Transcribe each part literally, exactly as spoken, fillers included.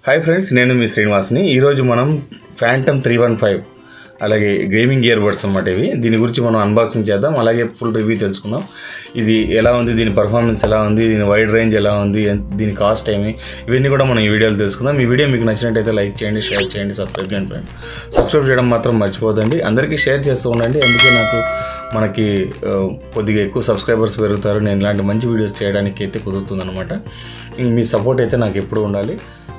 Hi friends, నేను మీ శ్రీనివాస్ని. ఈరోజు మనం ఫ్యాంటమ్ త్రీ వన్ ఫైవ్ అలాగే గేమింగ్ ఇయర్ బడ్స్ అన్నమాట. ఇవి దీని గురించి మనం అన్బాక్సింగ్ చేద్దాం, అలాగే ఫుల్ రివ్యూ తెలుసుకుందాం. ఇది ఎలా ఉంది, దీని పర్ఫార్మెన్స్ ఎలా ఉంది, దీని వైడ్ రేంజ్ ఎలా ఉంది, దీని కాస్ట్ ఏమి, ఇవన్నీ కూడా మనం ఈ వీడియోలో తెలుసుకుందాం. ఈ వీడియో మీకు నచ్చినట్టయితే లైక్ చేయండి, షేర్ చేయండి, సబ్స్క్రైబ్ చేయండి ఫ్రెండ్స్. సబ్స్క్రైబ్ చేయడం మాత్రం మర్చిపోదండి. అందరికీ షేర్ చేస్తూ ఉండండి, అందుకే నాకు మనకి కొద్దిగా ఎక్కువ సబ్స్క్రైబర్స్ పెరుగుతారు. నేను ఇలాంటి మంచి వీడియోస్ చేయడానికి అయితే కుదురుతుంది అనమాట. మీ సపోర్ట్ అయితే నాకు ఎప్పుడు ఉండాలి.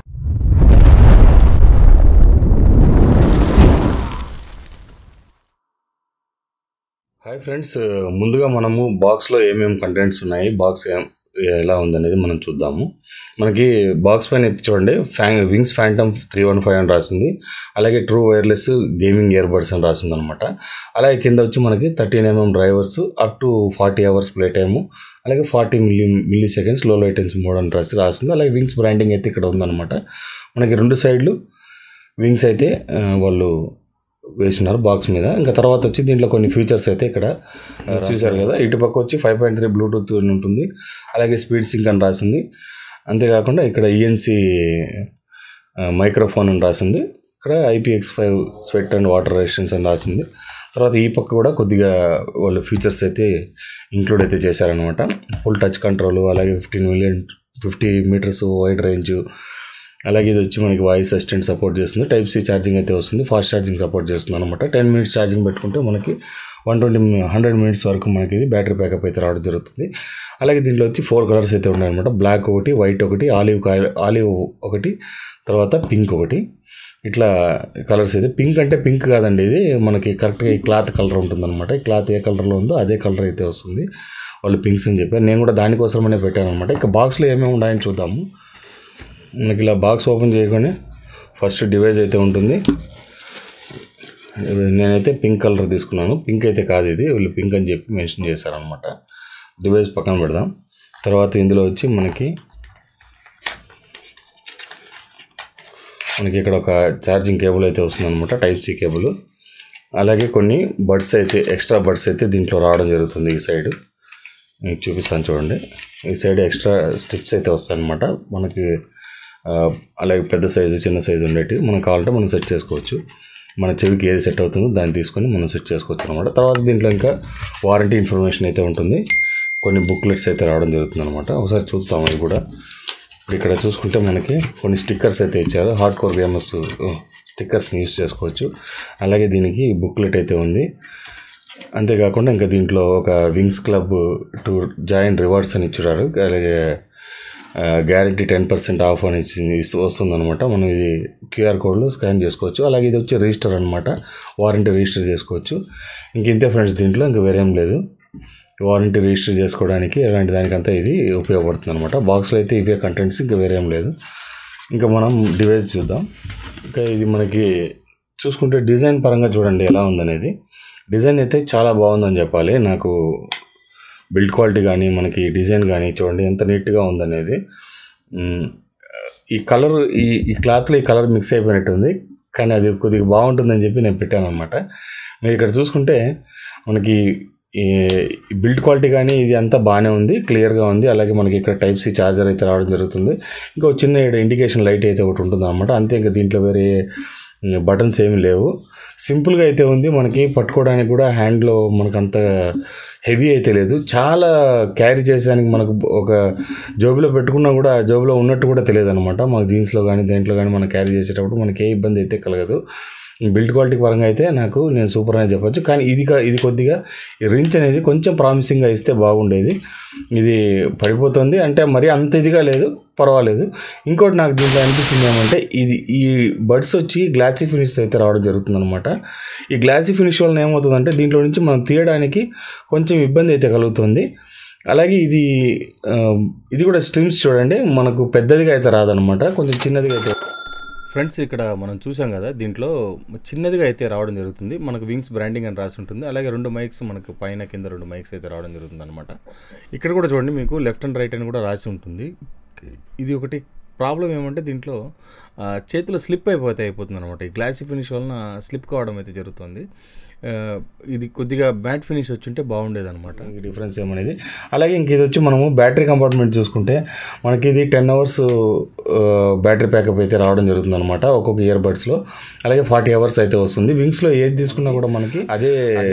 హాయ్ ఫ్రెండ్స్, ముందుగా మనము బాక్స్లో ఏమేమి కంటెంట్స్ ఉన్నాయి, బాక్స్ ఎలా ఉందనేది మనం చూద్దాము. మనకి బాక్స్ పైన ఎత్తి చూడండి, Fan Wings Phantom three one five అని రాసింది, అలాగే true wireless gaming earbuds అని రాసింది అనమాట. అలాగే కింద వచ్చి మనకి thirteen MM drivers, up to forty hours play time, అలాగే forty milli milliseconds low latency mode అని రాసి రాసింది. అలాగే వింగ్స్ బ్రాండింగ్ అయితే ఇక్కడ ఉందన్నమాట. మనకి రెండు సైడ్లు వింగ్స్ అయితే వాళ్ళు వేసినారు బాక్స్ మీద. ఇంకా తర్వాత వచ్చి దీంట్లో కొన్ని ఫీచర్స్ అయితే ఇక్కడ చూసారు కదా. ఇటుపక్క వచ్చి ఫైవ్ పాయింట్ త్రీ బ్లూటూత్ ఉంటుంది, అలాగే స్పీడ్ సింక్ అని రాసింది. అంతేకాకుండా ఇక్కడ ఈఎన్సీ మైక్రోఫోన్ అని రాసింది. ఇక్కడ IPX five sweat and water resistance అని రాసింది. తర్వాత ఈ పక్క కూడా కొద్దిగా వాళ్ళు ఫీచర్స్ అయితే ఇంక్లూడ్ అయితే చేశారనమాట. ఫుల్ టచ్ కంట్రోల్, అలాగే fifteen million fifty metres wide range, అలాగే ఇది వచ్చి మనకి వాయిస్ అసిస్టెంట్ సపోర్ట్ చేస్తుంది. టైప్ సి ఛార్జింగ్ అయితే వస్తుంది, ఫాస్ట్ ఛార్జింగ్ సపోర్ట్ చేస్తుంది అనమాట. టెన్ మినిట్స్ ఛార్జింగ్ పెట్టుకుంటే మనకి వన్ ట్వంటీ హండ్రెడ్ మినిట్స్ వరకు మనకి ఇది బ్యాటరీ బ్యాకప్ అయితే రావడం జరుగుతుంది. అలాగే దీంట్లో వచ్చి ఫోర్ కలర్స్ అయితే ఉన్నాయన్నమాట. బ్లాక్ ఒకటి, వైట్ ఒకటి, ఆలివ్ ఆలివ్ ఒకటి, తర్వాత పింక్ ఒకటి. ఇట్లా కలర్స్ అయితే, పింక్ అంటే పింక్ కాదండి, ఇది మనకి కరెక్ట్గా ఈ క్లాత్ కలర్ ఉంటుంది అనమాట. ఈ క్లాత్ ఏ కలర్లో ఉందో అదే కలర్ అయితే వస్తుంది. వాళ్ళు పింక్స్ అని చెప్పారు, నేను కూడా దానికోసమనే పెట్టాను అనమాట. ఇక బాక్స్లో ఏమేమి ఉన్నాయని చూద్దాము. మనకి ఇలా బాక్స్ ఓపెన్ చేయగానే ఫస్ట్ డివైస్ అయితే ఉంటుంది. నేనైతే పింక్ కలర్ తీసుకున్నాను, పింక్ అయితే కాదు ఇది, వీళ్ళు పింక్ అని చెప్పి మెన్షన్ చేశారనమాట. డివైస్ పక్కన పెడదాం. తర్వాత ఇందులో వచ్చి మనకి మనకి ఇక్కడ ఒక ఛార్జింగ్ కేబుల్ అయితే వస్తుంది అనమాట, టైప్ సి కేబుల్. అలాగే కొన్ని బడ్స్ అయితే, ఎక్స్ట్రా బడ్స్ అయితే దీంట్లో రావడం జరుగుతుంది. ఈ సైడ్ మీకు చూపిస్తాను చూడండి. ఈ సైడ్ ఎక్స్ట్రా స్ట్రిప్స్ అయితే వస్తాయి అనమాట మనకి. అలాగే పెద్ద సైజు, చిన్న సైజు ఉండేవి మనం కావాలంటే మనం సెట్ చేసుకోవచ్చు. మన చెవికి ఏది సెట్ అవుతుందో దాన్ని తీసుకొని మనం సెట్ చేసుకోవచ్చు అనమాట. తర్వాత దీంట్లో ఇంకా వారంటీ ఇన్ఫర్మేషన్ అయితే ఉంటుంది, కొన్ని బుక్లెట్స్ అయితే రావడం జరుగుతుంది అనమాట. ఒకసారి చూద్దాం అది కూడా. ఇక్కడ చూసుకుంటే మనకి కొన్ని స్టిక్కర్స్ అయితే ఇచ్చారు, హార్డ్ కోర్ గేమర్స్ స్టిక్కర్స్ని యూస్ చేసుకోవచ్చు. అలాగే దీనికి బుక్లెట్ అయితే ఉంది. అంతేకాకుండా ఇంకా దీంట్లో ఒక Wings club to join rewards అని ఇచ్చారు. అలాగే గ్యారంటీ టెన్ పర్సెంట్ ఆఫ్ అని ఇచ్చింది వస్తుంది అనమాట. మనం ఇది క్యూఆర్ కోడ్లో స్కాన్ చేసుకోవచ్చు. అలాగే ఇది వచ్చి రిజిస్టర్ అనమాట, వారంటీ రిజిస్టర్ చేసుకోవచ్చు. ఇంక ఇంతే ఫ్రెండ్స్, దీంట్లో ఇంకా వేరేం లేదు. వారంటీ రిజిస్టర్ చేసుకోవడానికి ఎలాంటి దానికంతా ఇది ఉపయోగపడుతుంది అనమాట. బాక్స్లో అయితే ఇవే కంటెంట్స్, ఇంకా వేరేం లేదు. ఇంకా మనం డివైస్ చూద్దాం. ఇంకా ఇది మనకి చూసుకుంటే డిజైన్ పరంగా చూడండి ఎలా ఉందనేది. డిజైన్ అయితే చాలా బాగుందని చెప్పాలి. నాకు బిల్డ్ క్వాలిటీ కానీ, మనకి డిజైన్ కానీ చూడండి ఎంత నీట్గా ఉందనేది. ఈ కలర్, ఈ ఈ క్లాత్లో ఈ కలర్ మిక్స్ అయిపోయినట్టుంది, కానీ అది కొద్దిగా బాగుంటుందని చెప్పి నేను పెట్టాను అనమాట. మీరు ఇక్కడ చూసుకుంటే మనకి ఈ బిల్డ్ క్వాలిటీ కానీ ఇది అంతా బాగానే ఉంది, క్లియర్గా ఉంది. అలాగే మనకి ఇక్కడ టైప్ సి ఛార్జర్ అయితే రావడం జరుగుతుంది. ఇంకా చిన్న ఇండికేషన్ లైట్ అయితే ఒకటి ఉంటుంది అనమాట, అంతే. ఇంకా దీంట్లో వేరే బటన్స్ ఏమీ లేవు, సింపుల్గా అయితే ఉంది. మనకి పట్టుకోవడానికి కూడా హ్యాండ్లో మనకు అంత హెవీ అయితే లేదు, చాలా క్యారీ చేసేదానికి మనకు ఒక జోబులో పెట్టుకున్నా కూడా జోబులో ఉన్నట్టు కూడా తెలియదు అనమాట. మనకు జీన్స్లో కానీ దేంట్లో కానీ మనం క్యారీ చేసేటప్పుడు మనకి ఏ ఇబ్బంది అయితే కలగదు. బిల్డ్ క్వాలిటీ పరంగా అయితే నాకు నేను సూపర్ అని చెప్పొచ్చు. కానీ ఇది ఇది కొద్దిగా రించ్ అనేది కొంచెం ప్రామిసింగ్గా ఇస్తే బాగుండేది. ఇది పడిపోతుంది అంటే మరీ అంత ఇదిగా లేదు, పర్వాలేదు. ఇంకోటి నాకు దీంట్లో అనిపించింది ఏమంటే, ఇది ఈ బడ్స్ వచ్చి గ్లాసీ ఫినిష్ అయితే రావడం జరుగుతుంది అనమాట. ఈ గ్లాసీ ఫినిష్ వలన ఏమవుతుందంటే దీంట్లో నుంచి మనం తీయడానికి కొంచెం ఇబ్బంది అయితే కలుగుతుంది. అలాగే ఇది ఇది కూడా స్ట్రిమ్స్ చూడండి, మనకు పెద్దదిగా అయితే రాదనమాట, కొంచెం చిన్నదిగా అయితే. ఫ్రెండ్స్, ఇక్కడ మనం చూసాం కదా, దీంట్లో చిన్నదిగా అయితే రావడం జరుగుతుంది. మనకు వింగ్స్ బ్రాండింగ్ అని రాసి ఉంటుంది. అలాగే రెండు మైక్స్ మనకు పైన కింద రెండు మైక్స్ అయితే రావడం జరుగుతుంది అనమాట. ఇక్కడ కూడా చూడండి, మీకు లెఫ్ట్ అండ్ రైట్ అని కూడా రాసి ఉంటుంది. ఇది ఒకటి ప్రాబ్లం ఏమంటే దీంట్లో చేతిలో స్లిప్ అయిపోతే అయిపోతుంది అనమాట. ఈ గ్లాసీ ఫినిష్ వలన స్లిప్ కావడం అయితే జరుగుతుంది. ఇది కొద్దిగా మ్యాట్ ఫినిష్ వచ్చుంటే బాగుండేది అనమాట. ఈ డిఫరెన్స్ ఏమనేది. అలాగే ఇంక ఇది వచ్చి మనము బ్యాటరీ కంపార్ట్మెంట్ చూసుకుంటే మనకి ఇది టెన్ అవర్స్ బ్యాటరీ ప్యాకప్ అయితే రావడం జరుగుతుంది అనమాట ఒక్కొక్క ఇయర్ బడ్స్లో. అలాగే ఫార్టీ అవర్స్ అయితే వస్తుంది. వింగ్స్లో ఏది తీసుకున్నా కూడా మనకి అదే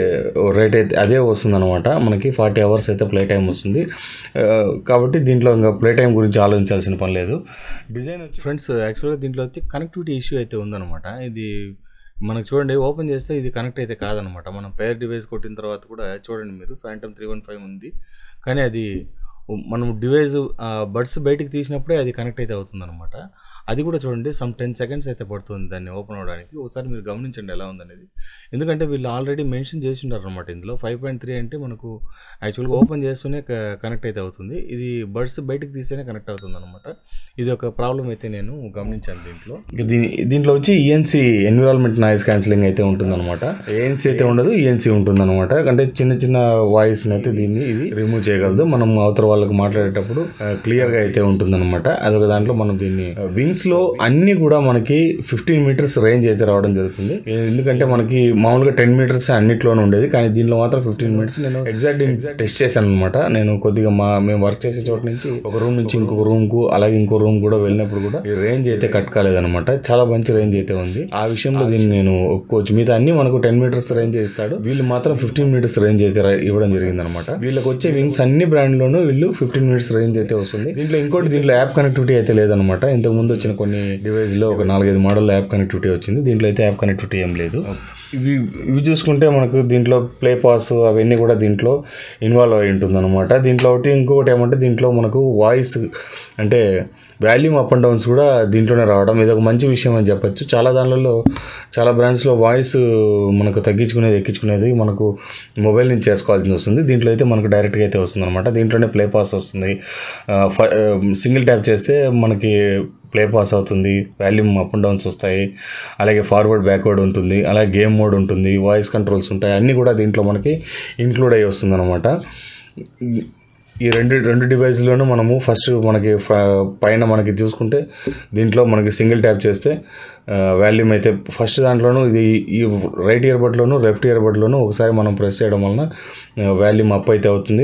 రేట్ అయితే అదే వస్తుంది అనమాట. మనకి ఫార్టీ అవర్స్ అయితే ప్లే టైం వస్తుంది. కాబట్టి దీంట్లో ఇంకా ప్లే టైం గురించి ఆలోచించాల్సిన పని లేదు. డిజైన్ వచ్చి ఫ్రెండ్స్ యాక్చువల్గా దీంట్లో వచ్చి కనెక్టివిటీ ఇష్యూ అయితే ఉందన్నమాట. ఇది మనకు చూడండి ఓపెన్ చేస్తే ఇది కనెక్ట్ అయితే కాదనమాట. మనం పేర్ డివైస్ కొట్టిన తర్వాత కూడా చూడండి మీరు ఫ్యాంటమ్ త్రీ వన్ ఫైవ్ ఉంది, కానీ అది మనం డివైస్ బడ్స్ బయటికి తీసినప్పుడే అది కనెక్ట్ అయితే అవుతుంది అనమాట. అది కూడా చూడండి సమ్ టెన్ సెకండ్స్ అయితే పడుతుంది దాన్ని ఓపెన్ అవ్వడానికి. ఒకసారి మీరు గమనించండి ఎలా ఉందనేది. ఎందుకంటే వీళ్ళు ఆల్రెడీ మెన్షన్ చేసి ఉంటారు అనమాట ఇందులో. ఫైవ్ పాయింట్ త్రీ అంటే మనకు యాక్చువల్గా ఓపెన్ చేస్తూనే కనెక్ట్ అయితే అవుతుంది, ఇది బడ్స్ బయటికి తీస్తేనే కనెక్ట్ అవుతుంది అనమాట. ఇది ఒక ప్రాబ్లం అయితే నేను గమనించాను దీంట్లో. దీని దీంట్లో వచ్చి ఈఎన్సీ ఎన్విరాన్మెంట్ నాయిస్ క్యాన్సిలింగ్ అయితే ఉంటుంది అనమాట. ఏఎన్సీ అయితే ఉండదు, ఈఎన్సీ ఉంటుంది అనమాట. అంటే చిన్న చిన్న వాయిస్ని అయితే దీన్ని ఇది రిమూవ్ చేయగలదు. మనం అవతల వాళ్ళకి మాట్లాడేటప్పుడు క్లియర్గా అయితే ఉంటుంది అనమాట. అదొక దాంట్లో మనం దీన్ని వింగ్స్ లో అన్ని కూడా మనకి ఫిఫ్టీన్ మీటర్స్ రేంజ్ అయితే రావడం జరుగుతుంది. ఎందుకంటే మనకి మామూలుగా టెన్ మీటర్స్ అన్నిట్లోనే ఉండేది, కానీ దీనిలో మాత్రం ఫిఫ్టీన్ మీటర్స్ నేను ఎగ్జాక్ట్ టెస్ట్ చేశాను అనమాట. నేను కొద్దిగా మా మేము వర్క్ చేసే చోట నుంచి ఒక రూమ్ నుంచి ఇంకొక రూమ్ కు అలాగే ఇంకో రూమ్ కూడా వెళ్ళినప్పుడు కూడా ఈ రేంజ్ అయితే కట్ కాలేదనమాట. చాలా మంచి రేంజ్ అయితే ఉంది. ఆ విషయంలో దీన్ని నేను ఒప్పుకోవచ్చు. మిగతా అన్ని మనకు టెన్ మీటర్స్ రేంజ్ ఇస్తాడు, వీళ్ళు మాత్రం ఫిఫ్టీన్ మీటర్స్ రేంజ్ అయితే ఇవ్వడం జరిగింది అనమాట. వీళ్ళకి వచ్చే వింగ్స్ అన్ని బ్రాండ్ లోనూ వీళ్ళు ఫిఫ్టీన్ మినిట్స్ రేంజ్ అయితే వస్తుంది. దీంట్లో ఇంకోటి దీంట్లో యాప్ కనెక్టివిటీ అయితే లేదనమాట. ఇంతకు ముందు వచ్చిన కొన్ని డివైస్ లో ఒక నాలుగైదు మోడల్లో యాప్ కనెక్టివిటీ వచ్చింది, దీంట్లో అయితే యాప్ కనెక్టివిటీ ఏం లేదు. ఇవి ఇవి చూసుకుంటే మనకు దీంట్లో ప్లే పాస్ అవన్నీ కూడా దీంట్లో ఇన్వాల్వ్ అయి ఉంటుంది అనమాట. దీంట్లో ఒకటి ఇంకొకటి ఏమంటే దీంట్లో మనకు వాయిస్ అంటే వాల్యూమ్ అప్ అండ్ డౌన్స్ కూడా దీంట్లోనే రావడం ఇది ఒక మంచి విషయం అని చెప్పొచ్చు. చాలా దానిలో చాలా బ్రాండ్స్లో వాయిస్ మనకు తగ్గించుకునేది ఎక్కించుకునేది మనకు మొబైల్ నుంచి చేసుకోవాల్సి వస్తుంది. దీంట్లో అయితే మనకు డైరెక్ట్గా అయితే వస్తుంది అనమాట. దీంట్లోనే ప్లే పాస్ వస్తుంది. సింగిల్ ట్యాప్ చేస్తే మనకి ప్లే పాస్ అవుతుంది, వాల్యూమ్ అప్ అండ్ డౌన్స్ వస్తాయి, అలాగే ఫార్వర్డ్ బ్యాక్వర్డ్ ఉంటుంది, అలాగే గేమ్ మోడ్ ఉంటుంది, వాయిస్ కంట్రోల్స్ ఉంటాయి, అన్నీ కూడా దీంట్లో మనకి ఇంక్లూడ్ అయ్యి వస్తుంది అనమాట. ఈ రెండు రెండు డివైస్లోనూ మనము ఫస్ట్ మనకి పైన మనకి చూసుకుంటే దీంట్లో మనకి సింగిల్ ట్యాప్ చేస్తే వాల్యూమ్ అయితే ఫస్ట్ దాంట్లోనూ ఇది ఈ రైట్ ఇయర్ బడ్లోను లెఫ్ట్ ఇయర్ బడ్లోను ఒకసారి మనం ప్రెస్ చేయడం వలన వాల్యూమ్ అప్ అయితే అవుతుంది.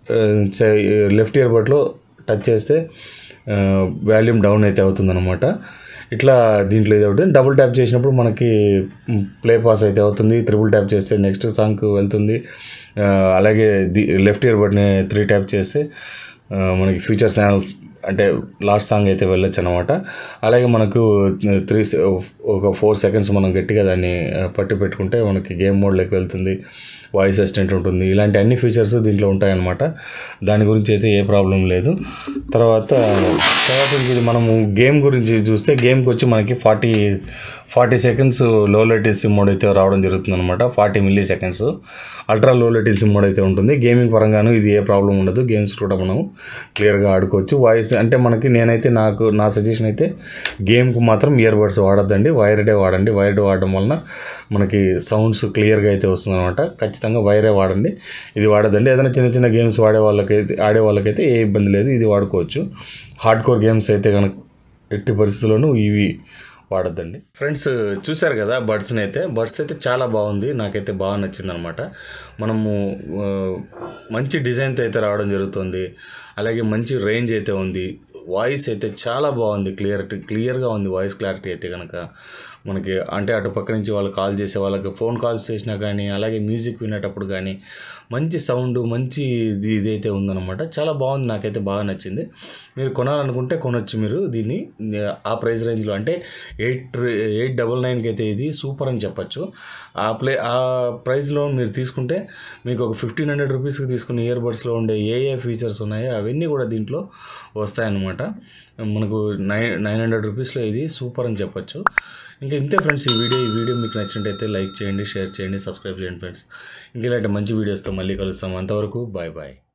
లెఫ్ట్ ఇయర్ బడ్లో టచ్ చేస్తే వాల్యూమ్ డౌన్ అయితే అవుతుంది అనమాట. ఇట్లా దీంట్లో ఇది అవుతుంది. డబుల్ ట్యాప్ చేసినప్పుడు మనకి ప్లే పాస్ అయితే అవుతుంది. త్రిబుల్ ట్యాప్ చేస్తే నెక్స్ట్ సాంగ్కి వెళ్తుంది. అలాగే ది లెఫ్ట్ ఇయర్ బడ్ని త్రీ ట్యాప్ చేస్తే మనకి ఫ్యూచర్ సాంగ్ అంటే లాస్ట్ సాంగ్ అయితే వెళ్ళొచ్చు అనమాట. అలాగే మనకు త్రీ ఒక ఫోర్ సెకండ్స్ మనం గట్టిగా దాన్ని పట్టి పెట్టుకుంటే మనకి గేమ్ మోడ్లోకి వెళ్తుంది, వాయిస్ అసిస్టెంట్ ఉంటుంది, ఇలాంటి అన్ని ఫీచర్స్ దీంట్లో ఉంటాయన్నమాట. దాని గురించి అయితే ఏ ప్రాబ్లం లేదు. తర్వాత తర్వాత ఇది మనము గేమ్ గురించి చూస్తే గేమ్కి వచ్చి మనకి forty forty seconds low latency mode అయితే రావడం జరుగుతుంది అనమాట. Forty milliseconds ultra low latency mode అయితే ఉంటుంది. గేమింగ్ పరంగాను ఇది ఏ ప్రాబ్లం ఉండదు. గేమ్స్ కూడా మనం క్లియర్గా ఆడుకోవచ్చు. వాయిస్ అంటే మనకి నేనైతే నాకు నా సజెషన్ అయితే గేమ్కి మాత్రం ఇయర్ బడ్స్ వాడద్దండి, వైర్డే వాడండి. వైర్డ్ వాడడం వలన మనకి సౌండ్స్ క్లియర్గా అయితే వస్తుంది అనమాట. ఖచ్చితంగా వైరే వాడండి, ఇది వాడద్దండి. ఏదైనా చిన్న చిన్న గేమ్స్ వాడే వాళ్ళకైతే ఆడే వాళ్ళకైతే ఏ ఇబ్బంది లేదు, ఇది వాడుకోవచ్చు. హార్డ్ కోర్ గేమ్స్ అయితే కనుక ఎట్టి పరిస్థితుల్లోనూ ఇవి వాడద్దండి. ఫ్రెండ్స్ చూసారు కదా బడ్స్ని అయితే. బడ్స్ అయితే చాలా బాగుంది, నాకైతే బాగా నచ్చింది అనమాట. మనము మంచి డిజైన్తో అయితే రావడం జరుగుతుంది. అలాగే మంచి రేంజ్ అయితే ఉంది. వాయిస్ అయితే చాలా బాగుంది, క్లియరిటీ క్లియర్గా ఉంది వాయిస్ క్లారిటీ అయితే కనుక మనకి. అంటే అటు పక్క నుంచి వాళ్ళు కాల్ చేసే వాళ్ళకి ఫోన్ కాల్స్ చేసినా కానీ అలాగే మ్యూజిక్ వినేటప్పుడు కానీ మంచి సౌండ్ మంచి ఇది ఇదైతే ఉందన్నమాట. చాలా బాగుంది, నాకైతే బాగా నచ్చింది. మీరు కొనాలనుకుంటే కొనొచ్చు మీరు దీన్ని ఆ ప్రైస్ రేంజ్లో. అంటే ఎయిట్ ఎయిట్ డబల్ నైన్కి అయితే ఇది సూపర్ అని చెప్పచ్చు. ఆ ప్లే ఆ ప్రైస్లో మీరు తీసుకుంటే మీకు ఒక ఫిఫ్టీన్ హండ్రెడ్ రూపీస్కి తీసుకున్న ఇయర్ బడ్స్లో ఉండే ఏ ఏ ఫీచర్స్ ఉన్నాయో అవన్నీ కూడా దీంట్లో వస్తాయన్నమాట. మనకు నైన్ నైన్ హండ్రెడ్ రూపీస్లో ఇది సూపర్ అని చెప్పచ్చు. ఇంకా ఇంతే ఫ్రెండ్స్ ఈ వీడియో ఈ వీడియో మీకు నచ్చినట్టయితే లైక్ చేయండి, షేర్ చేయండి, సబ్స్క్రైబ్ చేయండి ఫ్రెండ్స్. ఇంక ఇలాంటి మంచి వీడియోస్తో మళ్ళీ కలుస్తాం. అంతవరకు బాయ్ బాయ్.